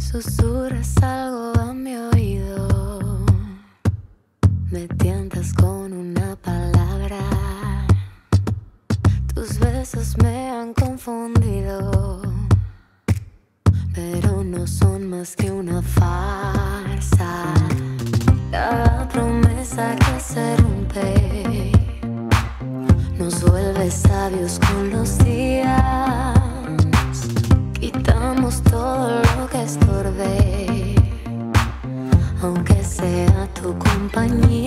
Susurras algo a mi oído, me tientas con una palabra. Tus besos me han confundido, pero no son más que una farsa. Cada promesa que se rompe nos vuelve sabios con los días. Quitamos todo lo que estorbe, aunque sea tu compañía.